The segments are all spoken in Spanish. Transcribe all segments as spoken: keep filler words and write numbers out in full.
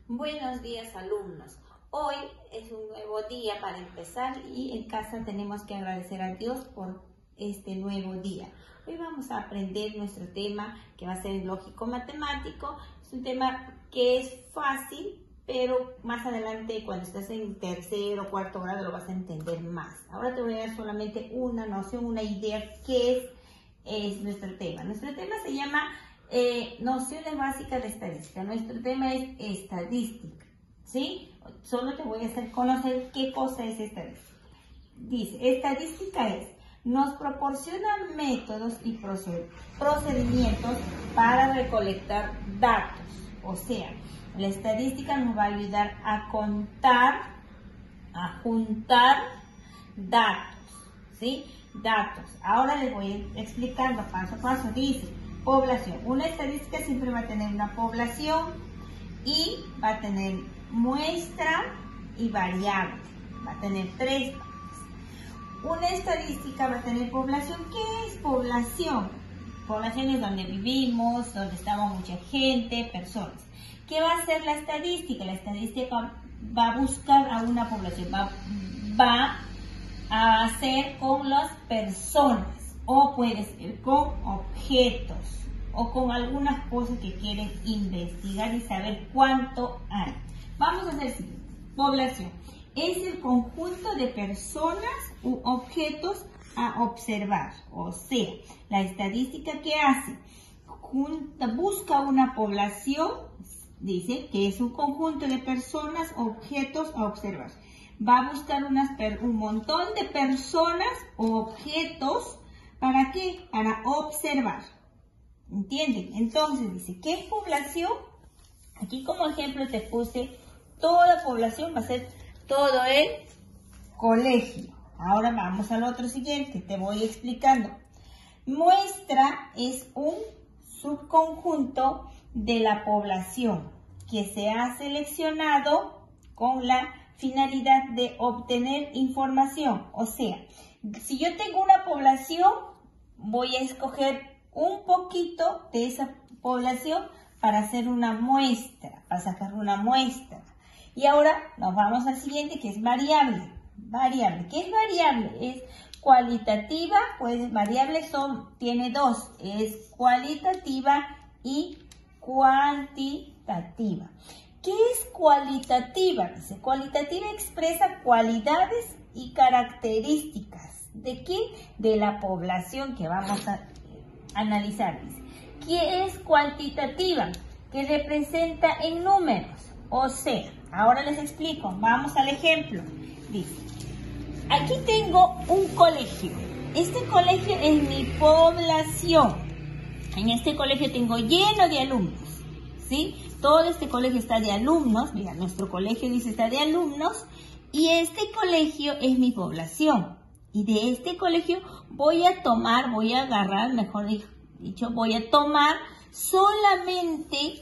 Buenos días, alumnos. Hoy es un nuevo día para empezar y en casa tenemos que agradecer a Dios por este nuevo día. Hoy vamos a aprender nuestro tema que va a ser lógico-matemático. Es un tema que es fácil, pero más adelante cuando estés en tercero o cuarto grado lo vas a entender más. Ahora te voy a dar solamente una noción, una idea qué es, es nuestro tema. Nuestro tema se llama Eh, nociones básicas de estadística. Nuestro tema es estadística, ¿sí? Solo te voy a hacer conocer qué cosa es estadística. Dice, estadística es, nos proporciona métodos y procedimientos para recolectar datos. O sea, la estadística nos va a ayudar a contar, a juntar datos, ¿sí? Datos. Ahora les voy explicando paso a paso. Dice, población. Una estadística siempre va a tener una población y va a tener muestra y variable. Va a tener tres partes. Una estadística va a tener población. ¿Qué es población? Población es donde vivimos, donde estamos mucha gente, personas. ¿Qué va a hacer la estadística? La estadística va a buscar a una población, va, va a hacer con las personas. O puede ser con objetos o con algunas cosas que quieren investigar y saber cuánto hay. Vamos a hacer siguiente. Población es el conjunto de personas u objetos a observar. O sea, la estadística que hace, junta, busca una población, dice que es un conjunto de personas o objetos a observar. Va a buscar unas, un montón de personas o objetos. ¿Para qué? Para observar. ¿Entienden? Entonces dice, ¿qué es población? Aquí como ejemplo te puse toda población, va a ser todo el colegio. Ahora vamos al otro siguiente, te voy explicando. Muestra es un subconjunto de la población que se ha seleccionado con la finalidad de obtener información. O sea, si yo tengo una población, voy a escoger un poquito de esa población para hacer una muestra, para sacar una muestra. Y ahora nos vamos al siguiente, que es variable. Variable. ¿Qué es variable? Es cualitativa, pues variables son, tiene dos, es cualitativa y cuantitativa. ¿Qué es cualitativa? Dice, cualitativa expresa cualidades y características. ¿De quién? De la población que vamos a analizar. Dice, ¿qué es cuantitativa? Que representa en números. O sea, ahora les explico. Vamos al ejemplo. Dice, aquí tengo un colegio. Este colegio es mi población. En este colegio tengo lleno de alumnos, ¿sí? Todo este colegio está de alumnos. Mira, nuestro colegio dice está de alumnos. Y este colegio es mi población. Y de este colegio voy a tomar, voy a agarrar, mejor dicho, voy a tomar solamente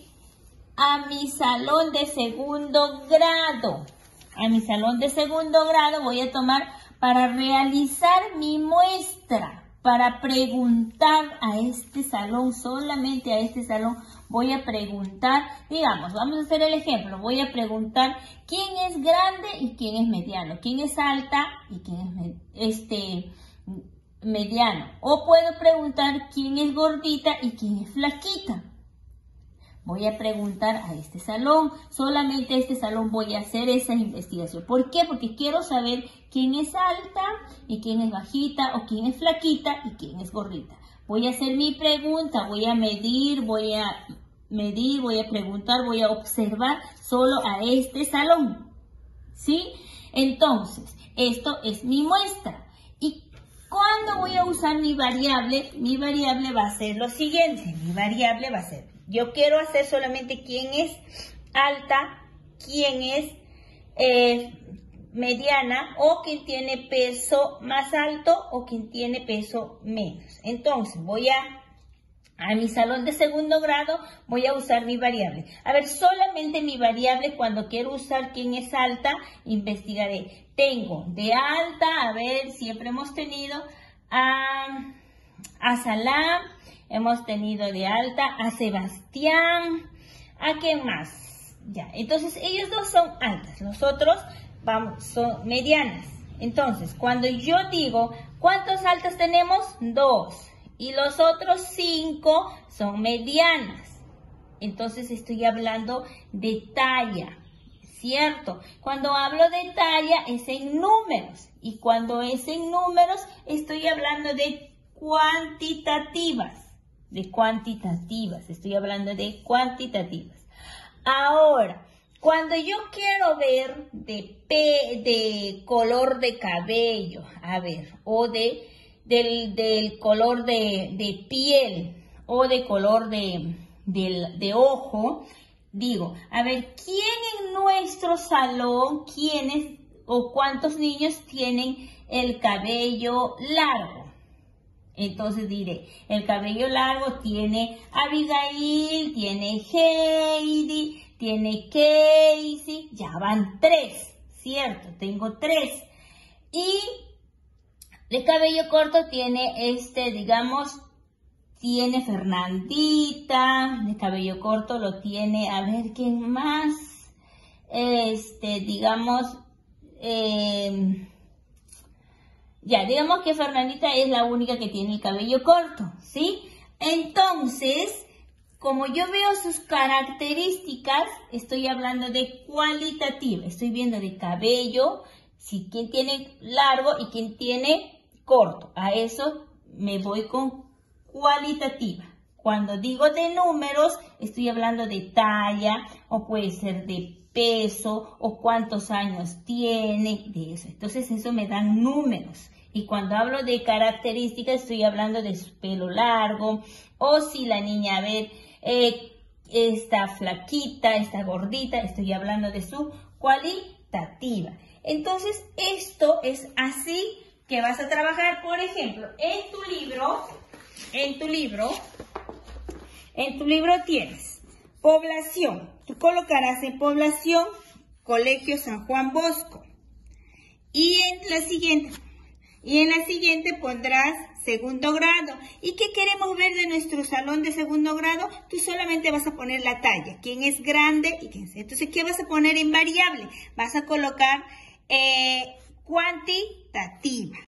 a mi salón de segundo grado. A mi salón de segundo grado voy a tomar para realizar mi muestra, para preguntar a este salón, solamente a este salón voy a preguntar, digamos, vamos a hacer el ejemplo, voy a preguntar quién es grande y quién es mediano, quién es alta y quién es este, mediano. O puedo preguntar quién es gordita y quién es flaquita. Voy a preguntar a este salón, solamente a este salón voy a hacer esa investigación. ¿Por qué? Porque quiero saber quién es alta y quién es bajita o quién es flaquita y quién es gordita. Voy a hacer mi pregunta, voy a medir, voy a medir, voy a preguntar, voy a observar solo a este salón, ¿sí? Entonces, esto es mi muestra. ¿Y cuándo voy a usar mi variable? Mi variable va a ser lo siguiente, mi variable va a ser, yo quiero hacer solamente quién es alta, quién es eh, mediana o quien tiene peso más alto o quien tiene peso menos. Entonces voy a, a mi salón de segundo grado, voy a usar mi variable. A ver, solamente mi variable cuando quiero usar quién es alta, investigaré. Tengo de alta, a ver, siempre hemos tenido a, a Salam, hemos tenido de alta a Sebastián, ¿a qué más? Ya, entonces ellos dos son altas, los otros vamos, son medianas. Entonces, cuando yo digo, ¿cuántos altas tenemos? Dos. Y los otros cinco son medianas. Entonces estoy hablando de talla, ¿cierto? Cuando hablo de talla es en números. Y cuando es en números estoy hablando de cuantitativas. De cuantitativas, estoy hablando de cuantitativas. Ahora, cuando yo quiero ver de, pe, de color de cabello, a ver, o de, del, del color de, de piel, o de color de, de, de ojo, digo, a ver, ¿quién en nuestro salón, quiénes o cuántos niños tienen el cabello largo? Entonces diré, el cabello largo tiene Abigail, tiene Heidi, tiene Casey, ya van tres, ¿cierto? Tengo tres. Y de cabello corto tiene este, digamos, tiene Fernandita, de cabello corto lo tiene, a ver, ¿quién más? Este, digamos, eh... Ya, digamos que Fernandita es la única que tiene el cabello corto, ¿sí? Entonces, como yo veo sus características, estoy hablando de cualitativa. Estoy viendo de cabello, si quién tiene largo y quién tiene corto. A eso me voy con cualitativa. Cuando digo de números, estoy hablando de talla, o puede ser de peso, o cuántos años tiene, de eso. Entonces, eso me dan números. Y cuando hablo de características, estoy hablando de su pelo largo, o si la niña, a ver, eh, está flaquita, está gordita, estoy hablando de su cualitativa. Entonces, esto es así que vas a trabajar, por ejemplo, en tu libro, en tu libro, en tu libro tienes población. Tú colocarás en población Colegio San Juan Bosco. Y en la siguiente, y en la siguiente pondrás segundo grado. ¿Y qué queremos ver de nuestro salón de segundo grado? Tú solamente vas a poner la talla. ¿Quién es grande y quién es? Entonces, ¿qué vas a poner en variable? Vas a colocar eh, cuantitativa.